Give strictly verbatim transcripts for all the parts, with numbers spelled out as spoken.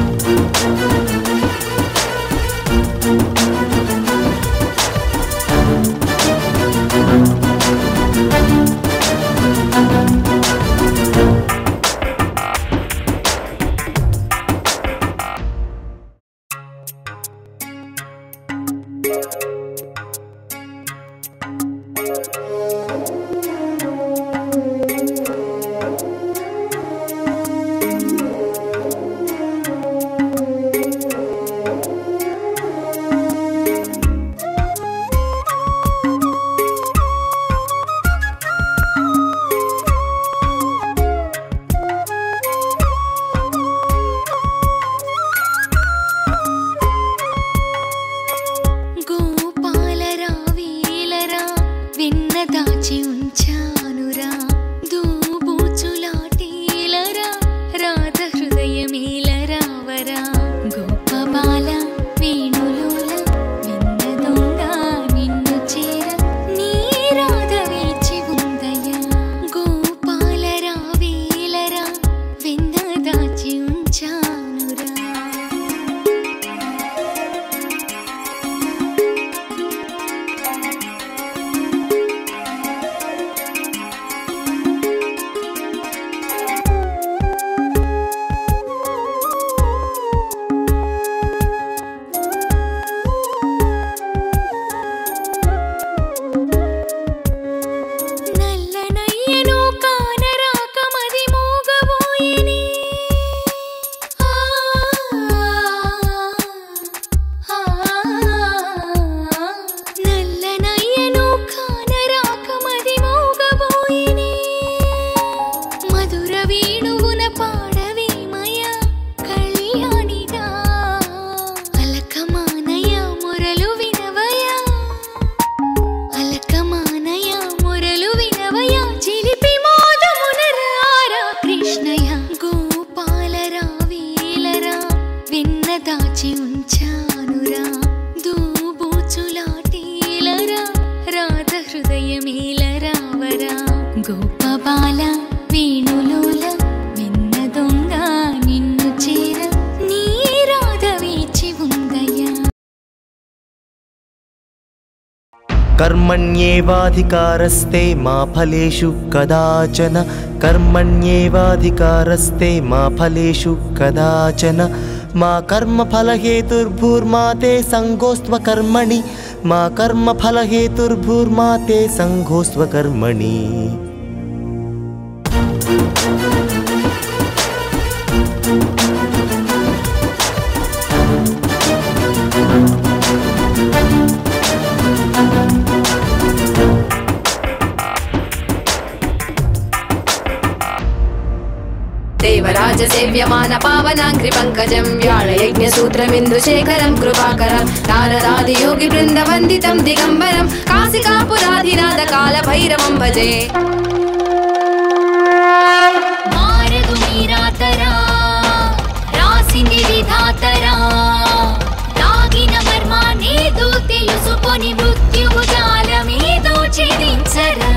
कर्मण्येवाधिकारस्ते मा फलेषु कदाचन कर्मण्येवाधिकारस्ते मा फलेषु कदाचन मा कर्मफलहेतुर्भूर्मा ते संगोस्त्व कर्मणि मा कर्मफलहेतुर्भूर्मा ते संगोस्त्व कर्मणि। देवराज सेव्यमान पावनांघ्रि पंकजं व्याळयज्ञसूत्रमिन्दुशेखरं कृपाकरं नारदादि योगी वृन्दवन्दितं दिगम्बरं काशिकापुराधिनाथ कालभैरवं भजे। मारदुमीरातरा रासिनि विधातरा दागिन मर्मानेदो तेलुसुकोनि मृत्युवु जालमेदो ఛేదించరా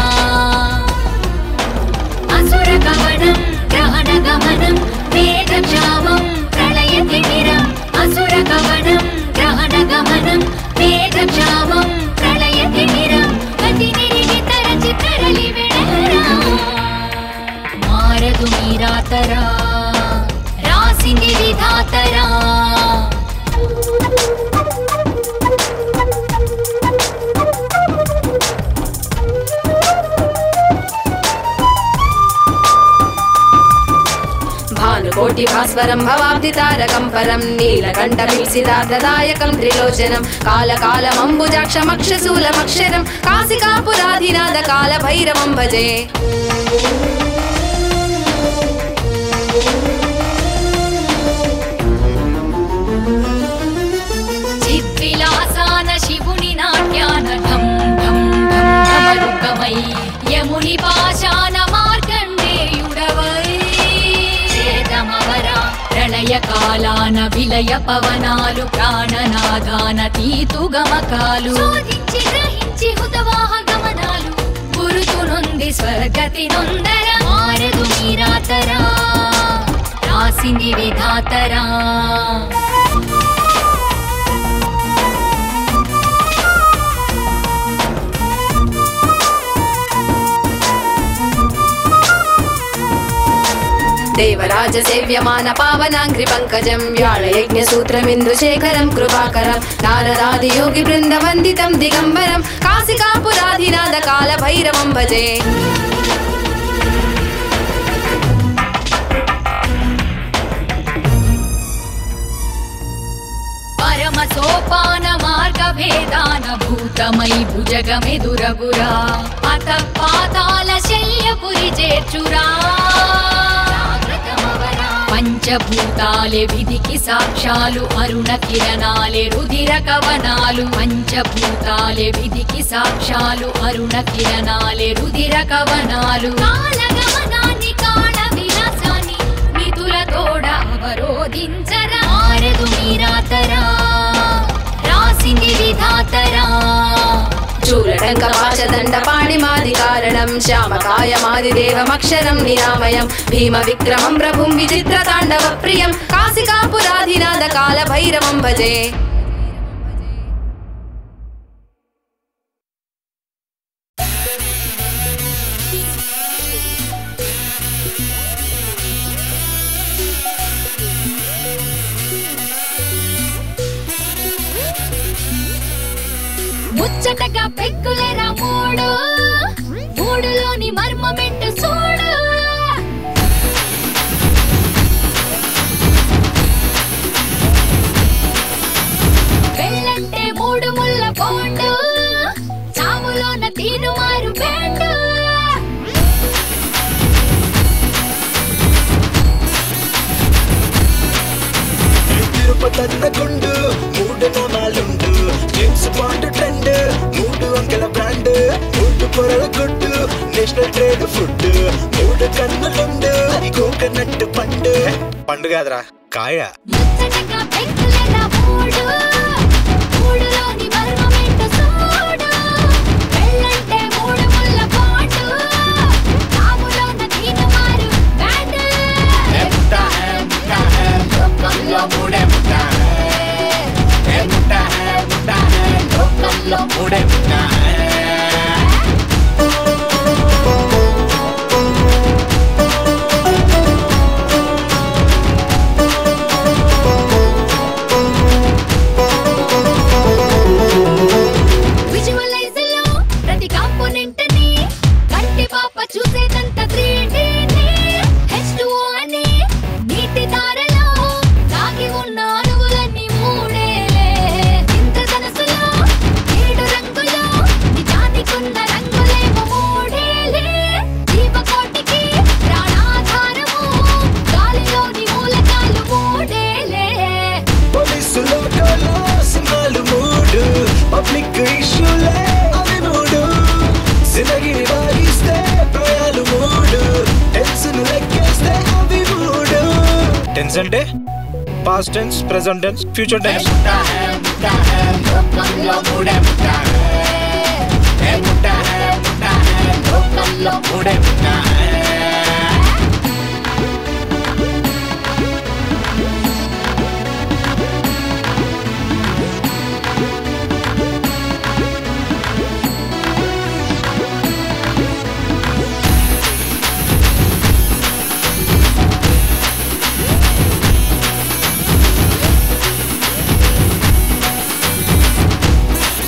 असुर गमनं ग्रहण गमनं वेदक्षामं प्रलयतिमिरम् असुर गमनं ग्रहण गमनं वेदक्षामं प्रलयतिमिरम् गतिनिरिगि तरचि तरलि वेळरा मारदु मीरातरा रासिनि विधातरा भानुकोटि भास्वरं भवाब्धितारकं परं नीलकण्ठमीप्सितार्थदायकं त्रिलोचनं कालकालमम्बुजाक्षमक्षशूलमक्षरं काशिकापुराधिनाथ कालभैरवं भजे। चिद्विलासान शिवुनि नाट्यान ढं ढं ढं ढमरुकमै यमुनि पाशान मार्कण्डेयुडवै చేదమవరా ప్రళయ కాలాన విలయ పవనాలు ప్రాణనాదాన తీతు గమకాలు శోధించి గ్రహించి హుతవాహ గమనాలు గురుతు నొంది స్వర్గతి నొందర మారదు మీరాతరా రాసింది విధాతరా. దేవరాజ సేవ్యమాన పావనాంఘ్రి పంకజం వ్యాళయజ్ఞ సూత్రమిందుశేఖరం కృపాకరం నారదాది యోగి బృంద వందితం దిగంబరం కాశికాపురాధినాథ కాల భైరవం భజే. పరమ సోపాన మార్గ భేదాన భూతమై భుజగమెదురగురా అత పాతాల శల్యపురి చేర్చురా. పంచభూతాలే విధికి సాక్షాలు అరుణ కిరణాలే రుధిర కవనాలు. పంచభూతాలే విధికి సాక్షాలు అరుణ కిరణాలే రుధిర కవనాలు. కాలగమనాన్ని కాళ విలాసాన్ని మిథుల తోడ అవరోధించరా. మారదు మీరాతరా రాసింది విధాతరా. చూలటంక పాశదండ పాణిమాది కారణం శ్యామకాయమాది దేవమక్షరం నిరామయం భీమ విక్రమం ప్రభుం విచిత్ర తాండవ ప్రియం కాశికాపురాధినాథ కాల భైరవం భజే. ముచ్చటగా పెక్కులేరా మూడు మూడులోని మర్మమెంటు చూడు. వెళ్ళంటే మూడు ముళ్ళ పోండు చావులోన తీను మారు బెండు. తిరుపతన్నగుండు మూడు నాలుండు జేమ్స్ బాండ్ ట్రెండ్ మూడు అంకెల బ్రాండ్ మూడు పొరల గుడ్డు నేషనల్ ట్రేడ్ ఫుడ్ మూడు కన్నులుండు కోకోనట్ పండు పండు కాదురా కాయ. ముచ్చటగా పెక్కులేరా మూడు మూడులోని మర్మమెంటు చూడు. వెళ్ళంటే మూడు ముళ్ళ పోండు చావులోన తీను మారు బెండు. మూడే ముట్టా హే ముట్టా హే ముట్టా హే లోకల్లో మూడే ముట్టా విజువలైజ్ లో ప్రతి కాంపోనెంట్ ని కంటి పాప చూసేదంత త్రీ డి ని హెచ్ టూ ఓ అని నీటి ధారలో దాగి ఉన్న అణువులన్నీ మూడేలే. ఇంద్రధనస్సులో ఏడు రంగులో నిజానికున్న రంగులేమో మూడేలే. జీవకోటికి ప్రాణాధారము గాలిలోని మూలకాలు మూడేలే. పోలీసు లోకాలు సింహాలు మూడు పబ్లిక్ ఇష్యూలే అవి మూడు సినగిరి వాగిస్తే ప్రయాలు మూడు టెన్షన్ లెక్కేస్తే అవి మూడు. టెన్స్ అంటే past tense present tense future tense. లోకంలో మూడే ముట్టా హే ముట్టా హే ముట్టా హే లోకంలో మూడే ముట్టా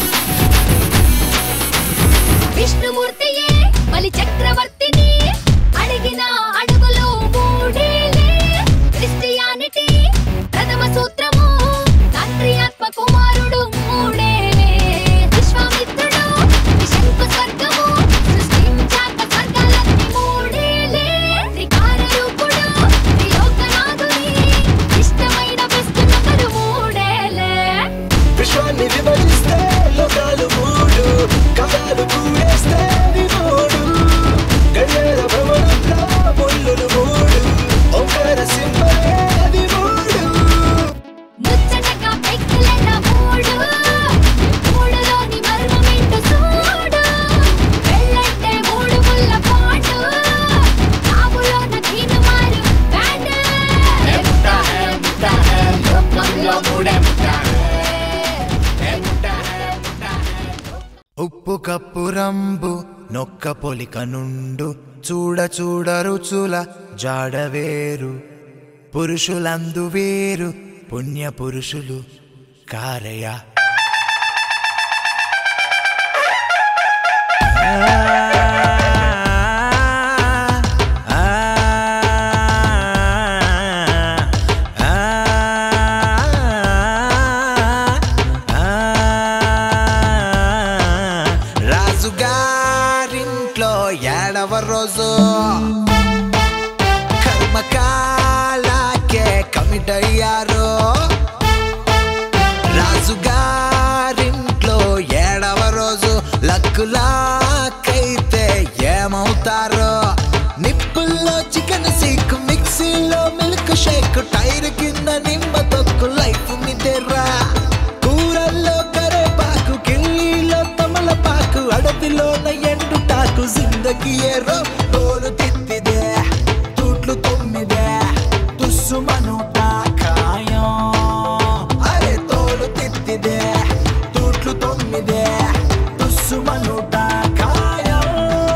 విష్ణుమూర్తియే బలి చక్రవర్తిని ఉప్పు కప్పు రంబు నొక్క పొలిక నుండు చూడ చూడ రుచుల జాడవేరు పురుషులందు వేరు పుణ్య పురుషులు కారయ రాజుగారింట్లో ఏడవ రోజు కర్మకాలకే కమిట్ అయ్యారు రాజుగారింట్లో ఏడవ రోజు లక్కులాకైతే ఏమవుతారో నిప్పుల్లో చికెన్ సీక్ మిక్సీలో మిల్క్ షేక్ టైర్ కింద నిమ్మ తొక్కు లైఫ్ మిదేరా కూరల్లో కరేపాకు కిల్లీలో తమలపాకు అడవిలోన ఎండు టాకు జిందగీ ఏరో తోలు తిత్తిదే తూట్లు తొమ్మిదే తుస్సు మనుటా ఖాయం అరే తోలు తిత్తిదే తూట్లు తొమ్మిదే తుస్సు మనుటా ఖాయం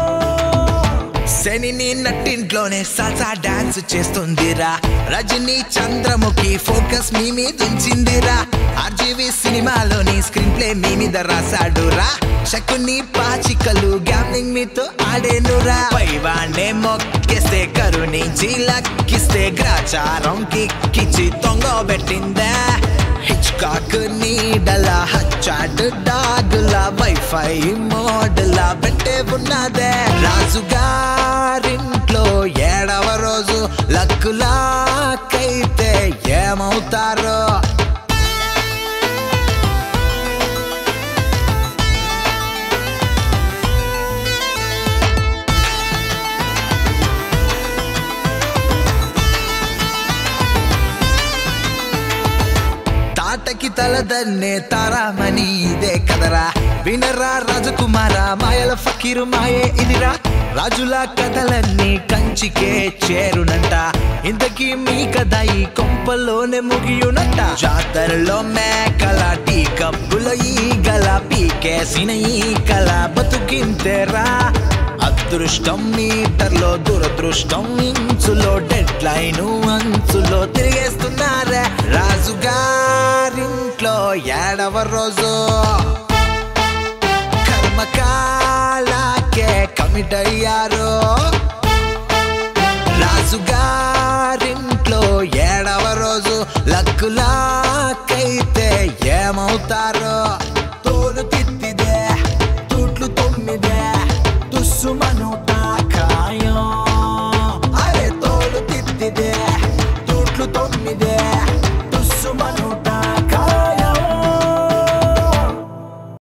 శని నట్టింట్లోనే సల్సా డాన్స్ చేస్తుందిరా రజనీ చంద్రముఖి ఫోకస్ మీ మీద ఉంచిందిరా ఆర్జీవి సినిమాలోని స్క్రీన్ ప్లే మీ మీద రాసాడురా శకుని పాచికలు గ్యామ్లింగ్ మీతో ఆడేనురా పైవాణ్ణే మొక్కేస్తే కరుణించి లక్కిస్తే గ్రాచారం కిక్కిచ్చి తొంగబెట్టిందా హిచ్కాక్ నీడల హచ్చాడ్ డాగుల వైఫై మోడల పెట్టే ఉన్నదే రాజుగారింట్లో ఏడవ రోజు లక్కులాకైతే ఏమవుతారో తాటకి తలదన్నే తారామణి ఇదే కదరా వినరా రాజకుమార మాయల ఫకీరు మాయే ఇదిరా రాజుల కథలన్నీ కంచికే చేరునంట ఇంతకీ మీ కథ ఈ కొంపలోనే ముగియునంట జాతరలో మేకల టీ కప్పుల ఈగల పీకేసిన ఈకల బతుకింతేరా అదృష్టం మీటర్లో దురదృష్టం ఇంచులో డెడ్ లైన్ అంచులో తిరిగేస్తున్నారా రాజుగారింట్లో ఏడవ రోజు కర్మకాలకే కమిట్ అయ్యారు రాజుగారింట్లో ఏడవ రోజు లక్కులాకైతే ఏమవుతారో